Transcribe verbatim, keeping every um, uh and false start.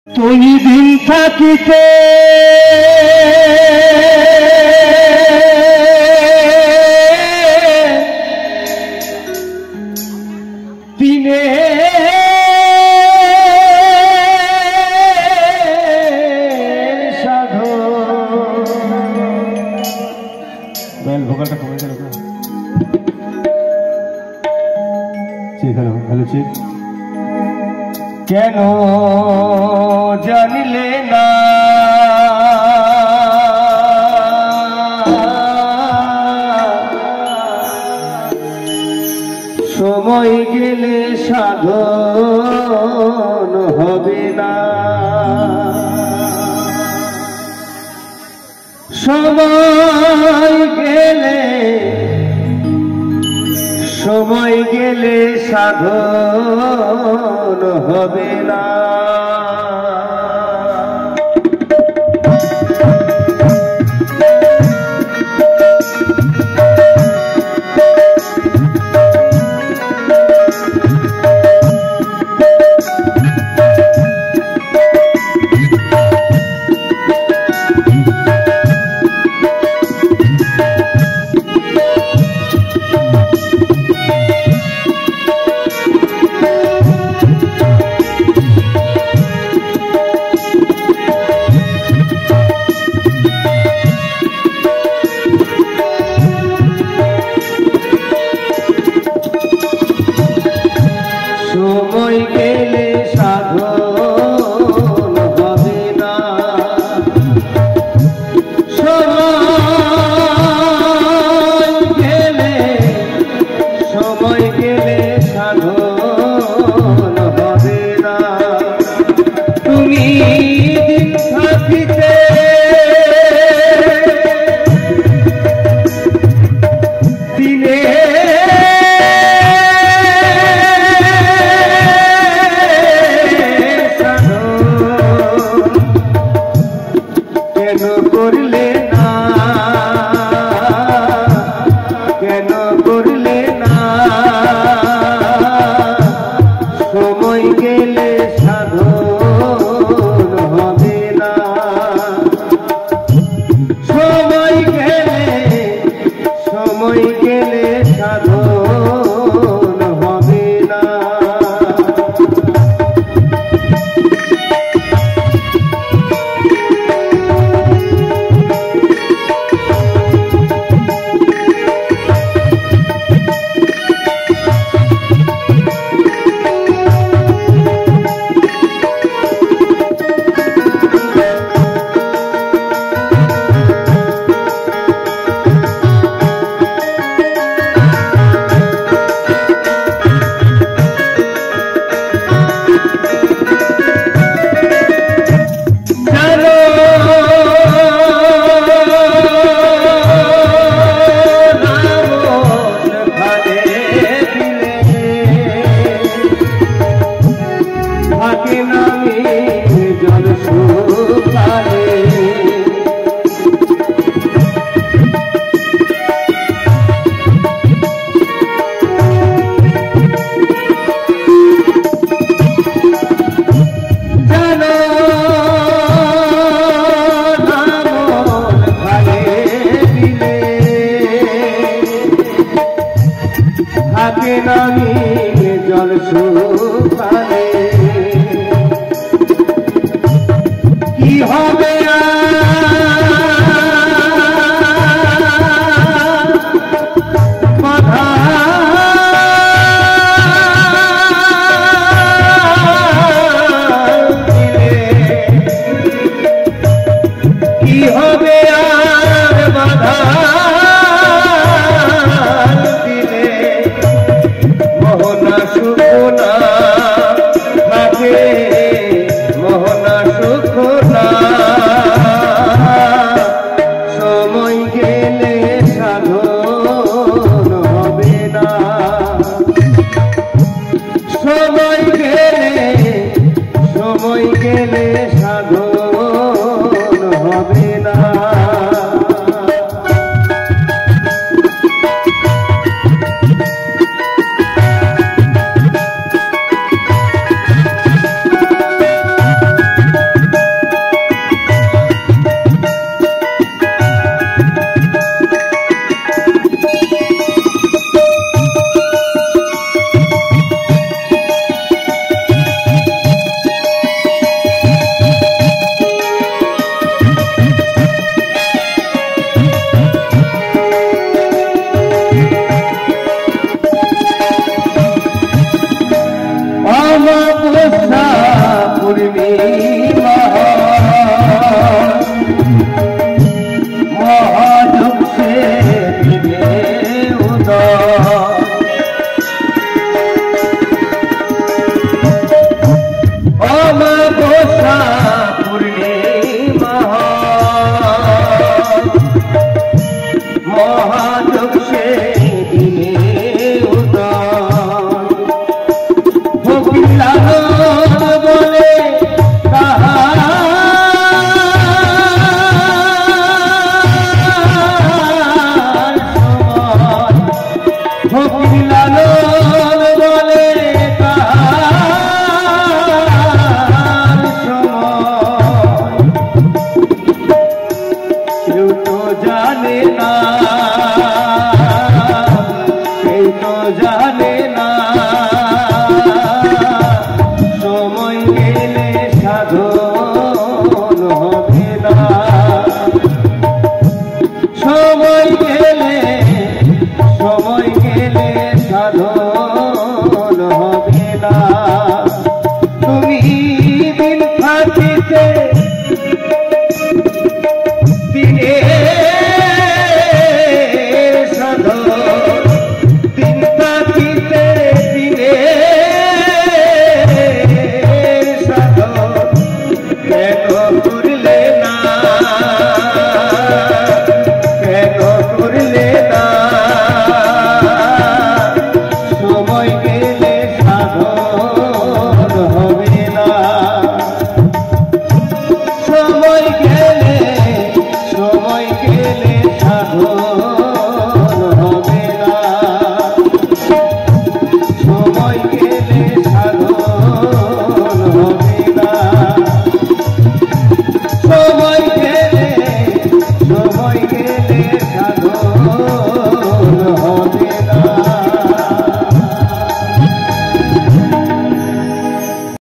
তুই দিন থাকিতে দিনে সাধু বেল ভোকালটা কমে গেল ঠিক হ্যালো হ্যালো ঠিক কেন জানিলে না সময় গেলে সাধন হবে না সময় গেলে সময় গেলে সাধন হবে না সময় গেলে সাধন হবে না সময় গেলে সময় গেলে সাধন হবে না তুমি দিন থাকিতে দিনে কেন করলে না কেন করলে না সময় গেলে সাধন হবে না সময় গেলে সময় গেলে সাধন হবে না থাকে নামি জল শুকালে কি হবে বাধা কি হবে আর বাধা মোহনা সুখনা থাকে মোহনা সুখনা সময় গেলে সাধন হবে না সময় গেলে সময় গেলে সাধন হবে না থাকিতে দিনে সাধন দিন থাকিতে দিনে সাধন কেন